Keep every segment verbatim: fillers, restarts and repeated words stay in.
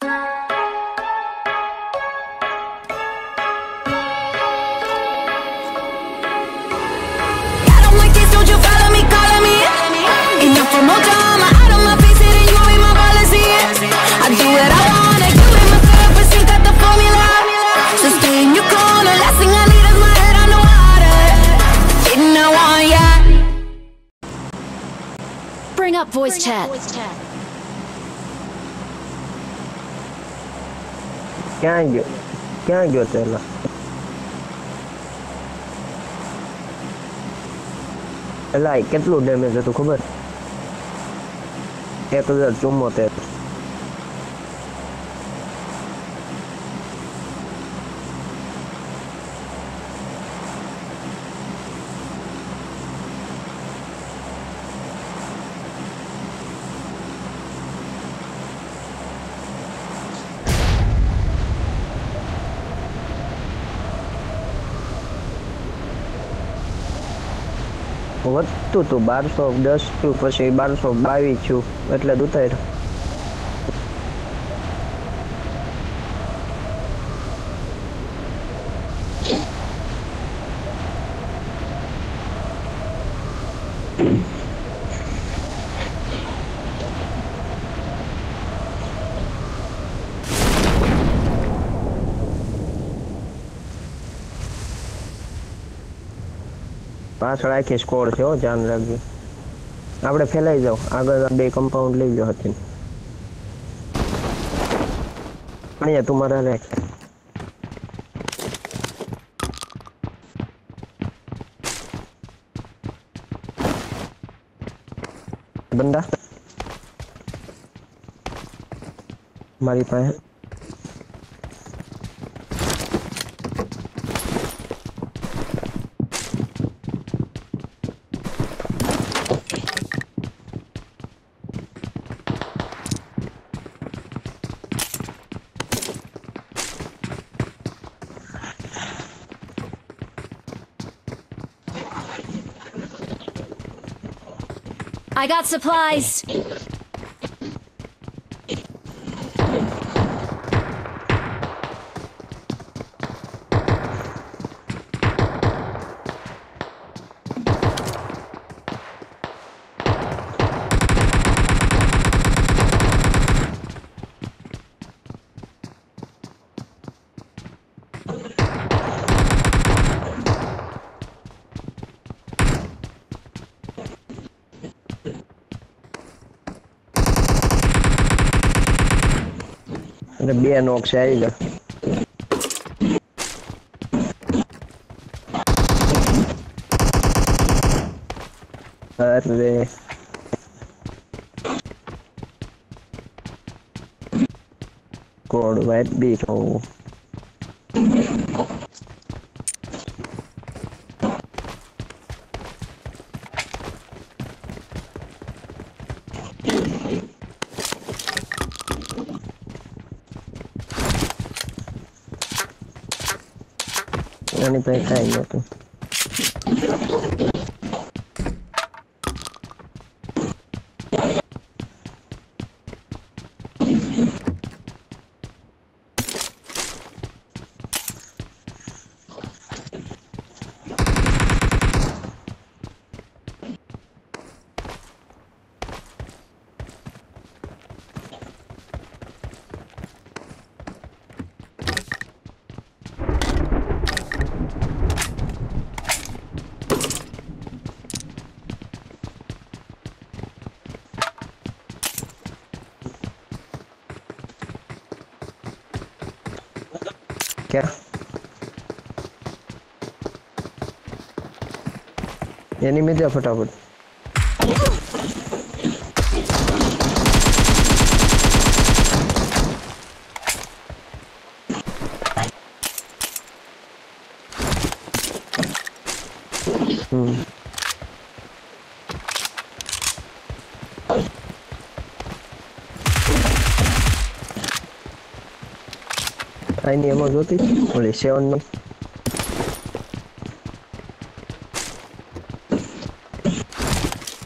Bring up voice chat. ક્યાં ગયો ક્યાં ગયો તેલા એલા કેટલું ડેમેજ હતું ખબર એક હજાર ચુમ્મોતેર વધતું હતું બારસો દસ થયું પછી બારસો બાવીસ થયું એટલે જ ઉતાર્યું પાછળ આખી સ્કોર છે હો ધ્યાન રાખજો આપણે ફેલાઈ જાવ આગળ બે કમ્પાઉન્ડ લઈ લો હતી અહીંયા તમારા રાખ બંદા મારી પાસે I got supplies. અને બે નોક છે આવી ગયા અરે કોડ વાઇટ બી તો Ini kayaknya tuh. क्या यानी में जा फटाफट हम्म Ini emang zote oleh Seon nih.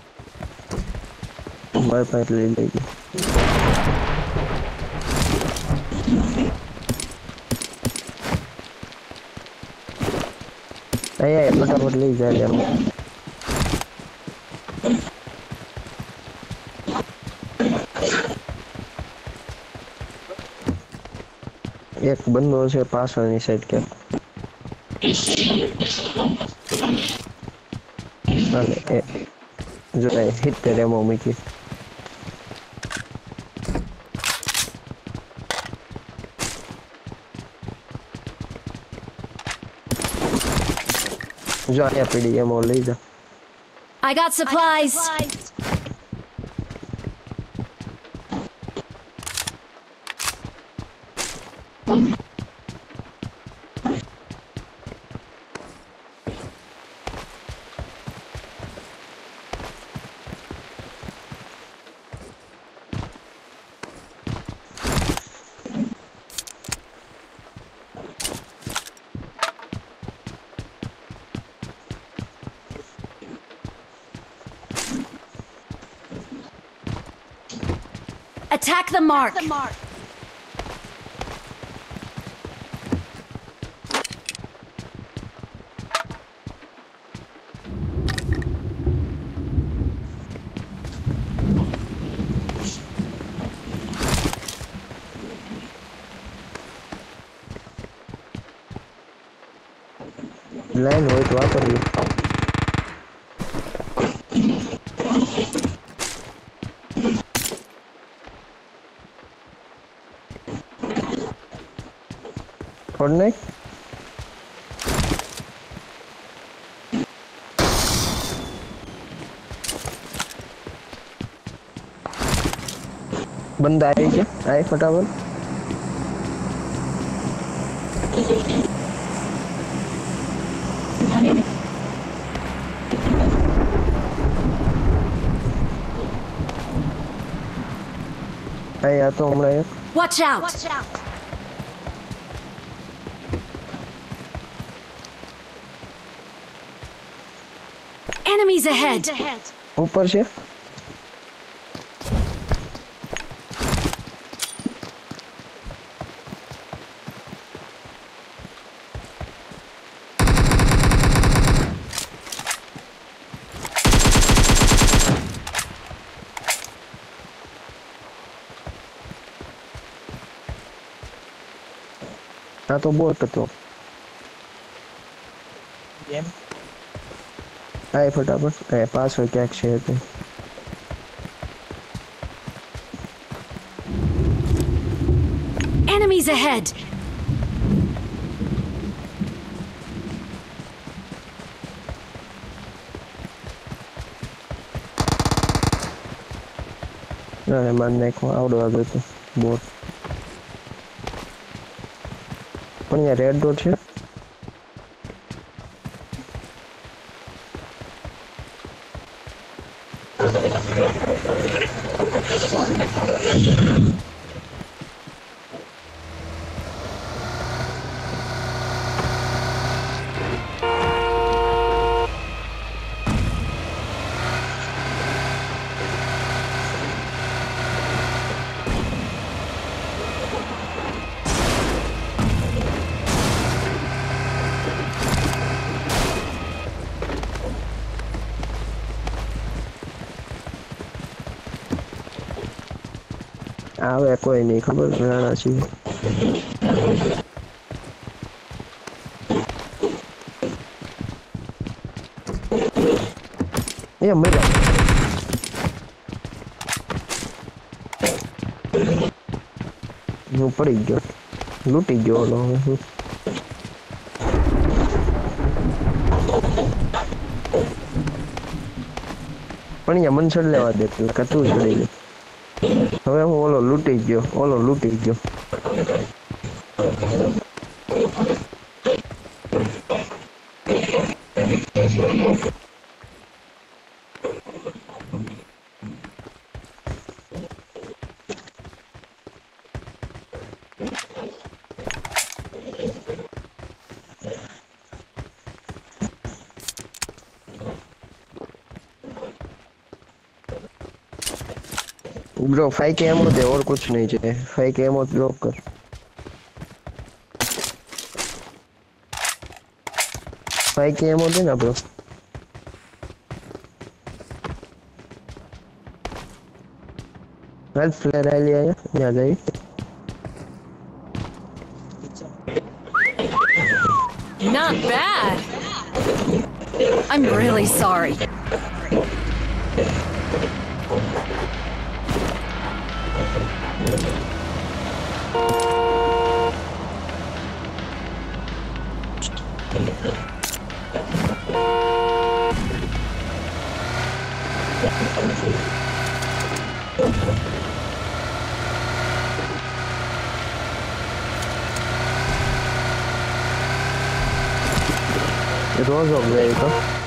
Bye bye lagi. आया फटाफट ले जा ले एक बंदो से पाछळनी साइड के अरे ए जो है हिट करे मम्मी की जो आया पीडी एमो ले जा I got supplies. Attack the mark. The mark. Line हो तो वापस भी और नहीं बंदा आए क्या आए फटाफट आए या तो हमला एक Watch out. Watch out. Enemies ahead. ऊपर से हाँ तो बोट तो गेम आए फटाफट आए पास हो क्या शेयर पे Enemies ahead. अरे मारने को आउट आ गए तो बोट પણ યાર રેડ ડોટ છે આવે કોઈ નહીં ખબર રાણા છે એ મજા હું પડી ગયો લૂટી ગયો ઓલો હું પણ અહીંયા મનસડ લેવા દેતું કતું ચડી ગયું હવે હું ઓલો લૂટી ગયો ઓલો લૂટી ગયો ब्रो फाइव के एमो दे और कुछ नहीं चाहिए फाइव के एमो ब्लॉक कर भाई की एमो दे ना ब्रो हेल्प फ्लेयर आ लिया है यहाँ जाइए Not bad. I'm really sorry. रोज हो गया ये तो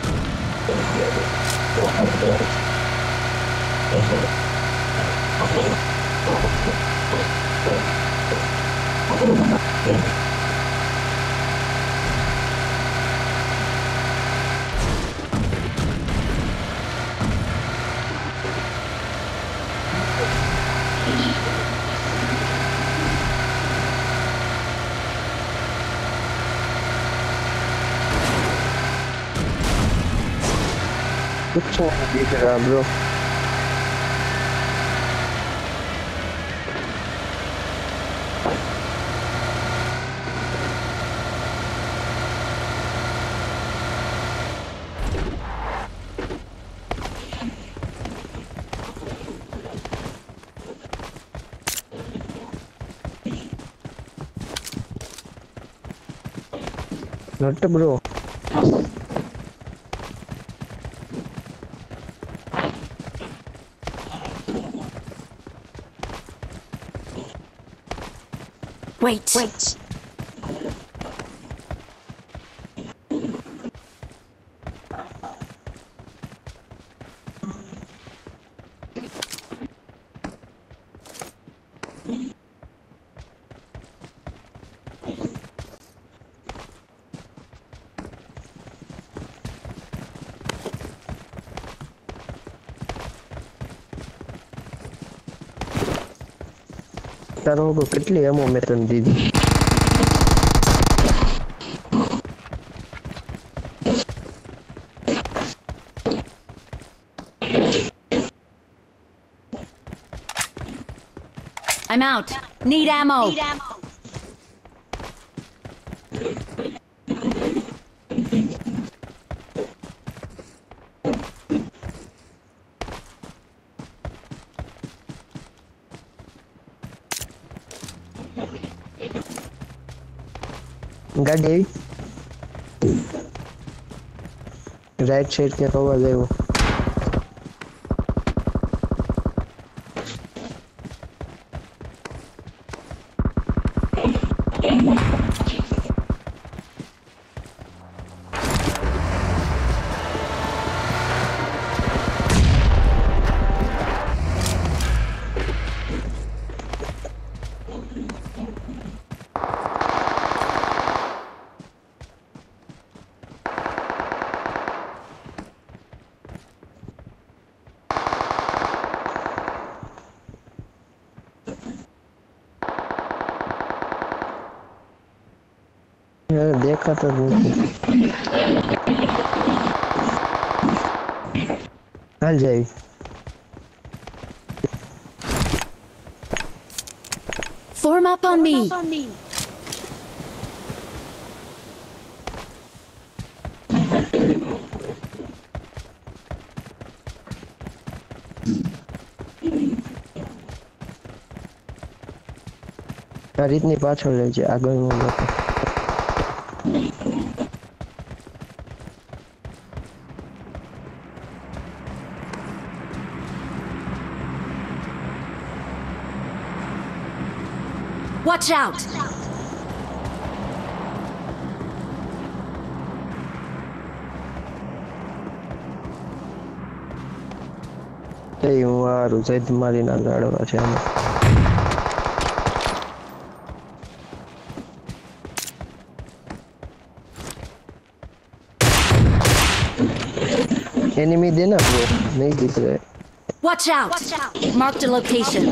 कुछ नहीं दिख रहा ब्रो नट ब्रो Wait. Wait. तारों को कितनी एमो में तन दीदी I'm out. Need ammo. Need ammo. गाड़ी राइट साइड के कवर ले वो यार देखा तो नहीं चल जाए Form up on me. यार इतनी पाछड़ ले जाए आगे में लोग Watch out. તે હું આ રૂઝૈદ મારીના ગાડવા છે આમાં एनिमी देना ब्रो नहीं दिख रहा है Watch out. Watch out. Marked a location.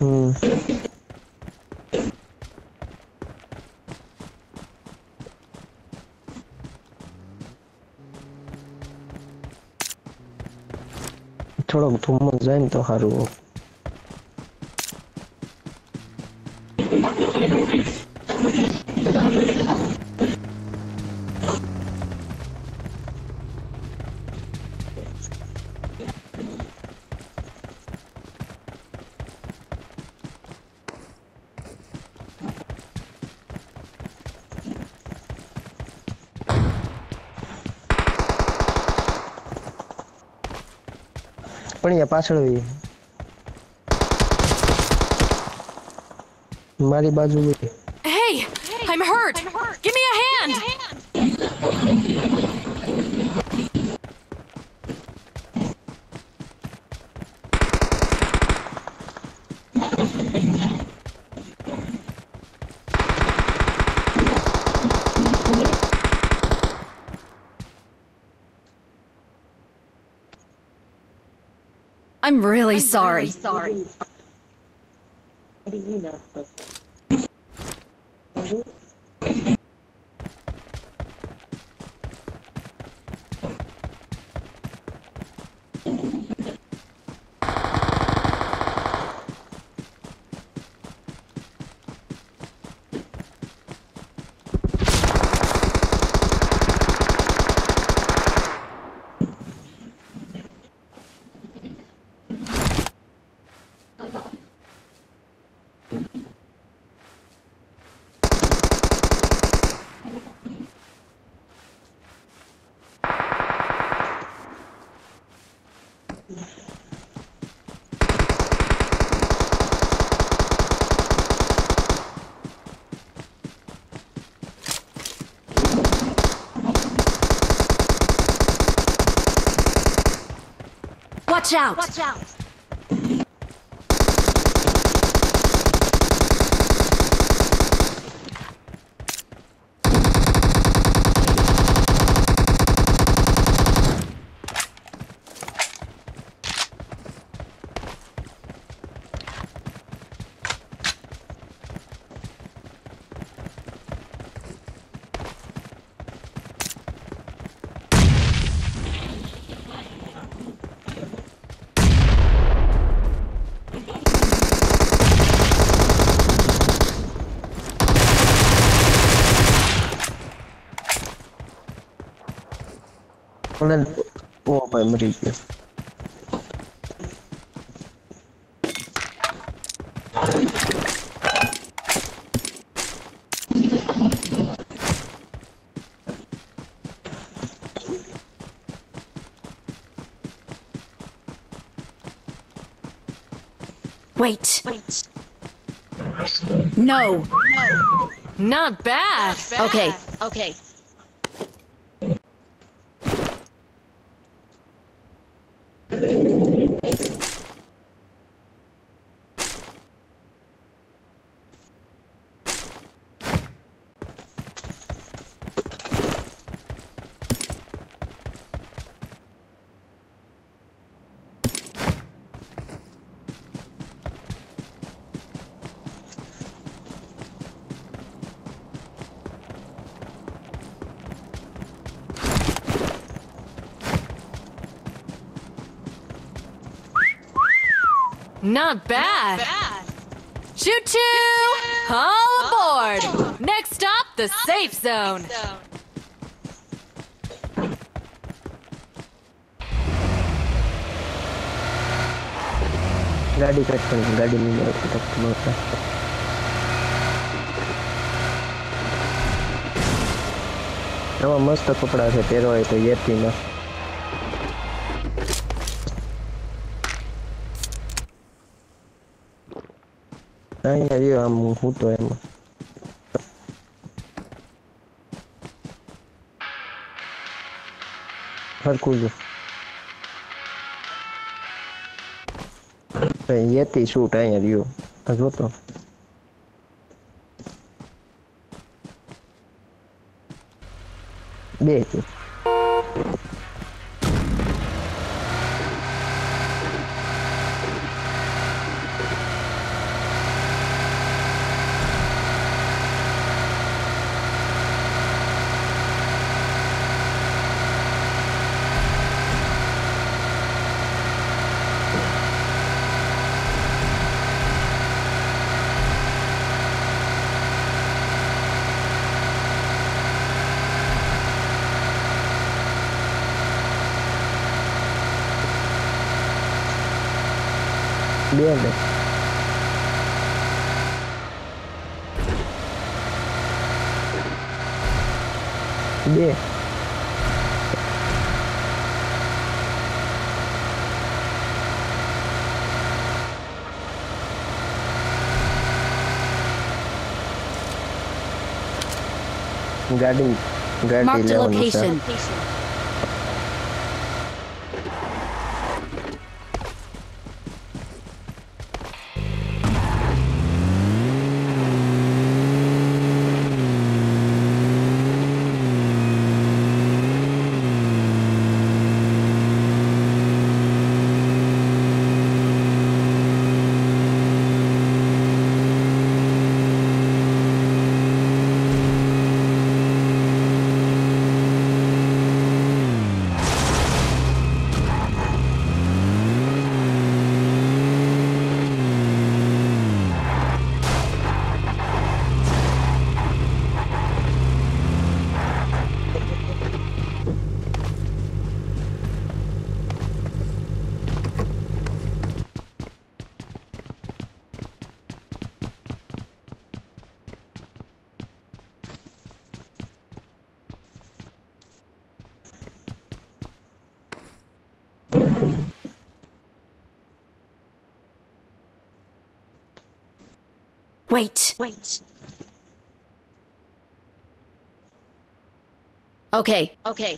હમ થોડોક ધુમ્મસ જાય ને તો સારું. પણ અહીંયા પાછળ હોય. મારી બાજુ હોય. Hey, I'm hurt. Give me a hand. I'm really sorry. Watch out! Watch out! ઓ ભાઈ મરી ગયો. Wait. Wait. No. Not bad. Okay. Okay. Not bad. Choo choo! All aboard! Next stop, the safe zone. ગાડી cut કરી ગાડી લઈને આવતા. આમાં મસ્ત કપડા છે પહેરવા હોય તો યેતીના. અહીંયા રહ્યો આમ હું તો એમાં હરખું છું. યેતી શૂટ અહીંયા રહ્યો જોતો. બે છે. બે ને બે ગાડી ગાડી Marked a લેવાની છે. location. Wait. Wait. Okay. Okay.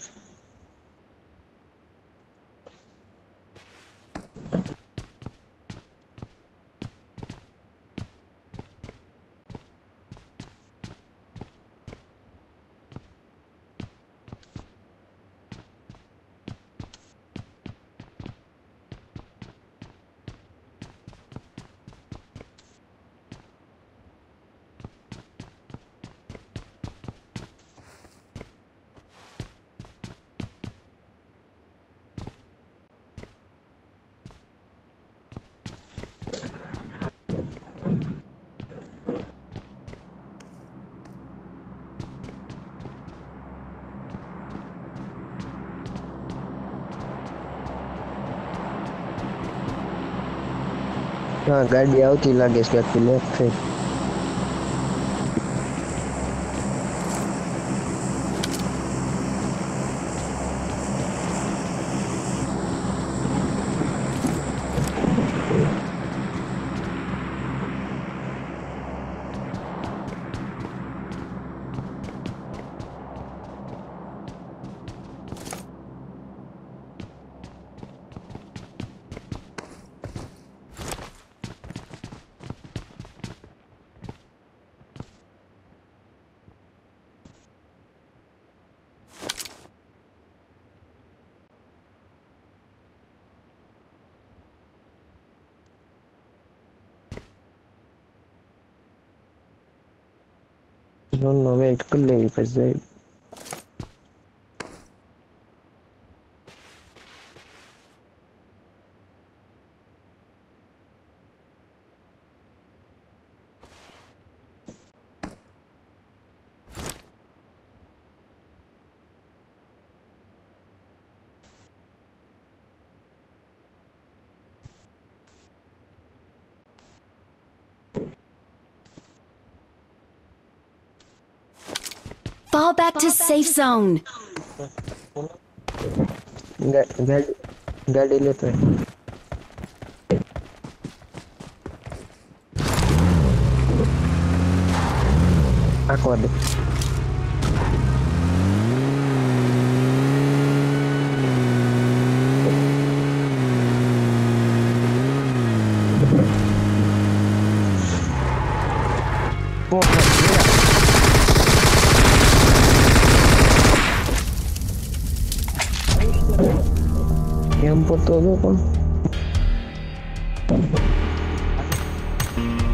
હા ગાડી આવતી લાગે છે કે લેફ્ટ સાઈડ નો નો વેઇટ કરી લેવી પછી જાય Fall back to safe zone. ગાડી ગાડી લેતો આખવા દે કેમ પડતો હતો પણ